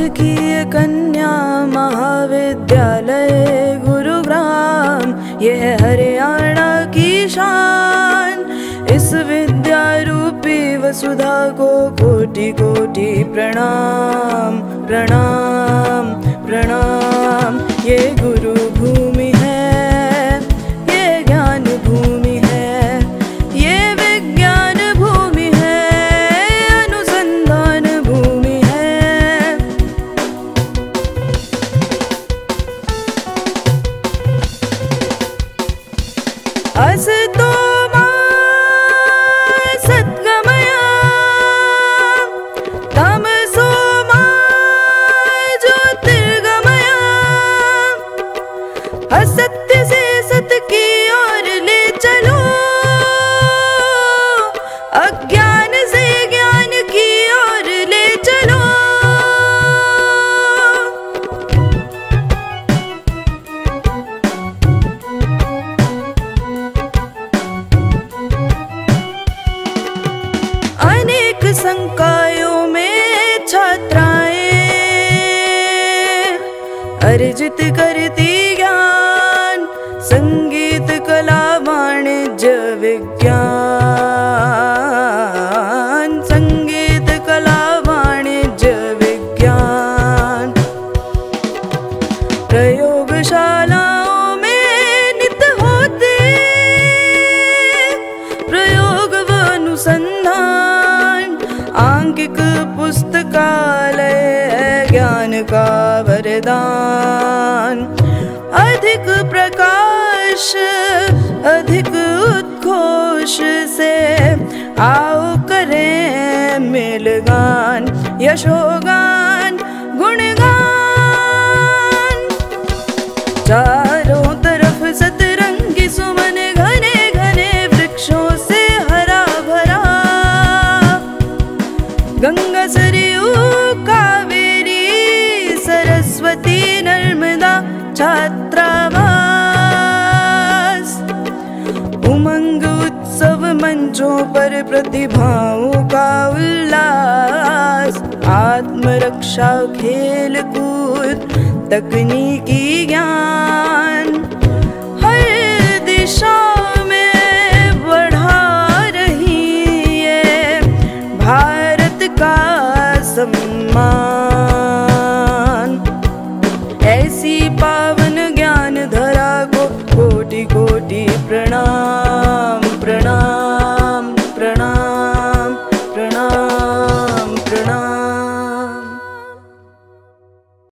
राजकीय कन्या महाविद्यालय गुरुग्राम, ये है हरियाणा की शान। इस विद्या रूपी वसुधा को कोटि कोटि प्रणाम प्रणाम प्रणाम। ये गुरु भूमि है, ये ज्ञान भूमि है, ये विज्ञान भूमि है, अनुसंधान भूमि है। असतो मा सद्गमया, तमसो मा ज्योतिर्गमया। असत्य से सत्य की ओर ले चलो, अज्ञान से ज्ञान की ओर ले चलो। अनेक संकायों में छात्राएं अर्जित करती ज्ञान, संगीत कला वाणिज्य विज्ञान, संगीत कला वाणिज्य विज्ञान। प्रयोगशालाओं में नित होते प्रयोग व अनुसंधान, आंकिक पुस्तकालय है ज्ञान का वरदान। अधिक प्रकाश अधिक उद्घोष से आओ करें मिलगान, यशोगान गुणगान। चारों तरफ सतरंगी सुमन, घने घने वृक्षों से हरा भरा। गंगा सरयू कावेरी सरस्वती नर्मदा छात्रावास। उमंग उत्सव मंचों पर प्रतिभाओं का उल्लास। आत्मरक्षा खेल कूद तकनीकी ज्ञान, हर दिशा में बढ़ा रही है भारत का सम्मान। ऐसी पावन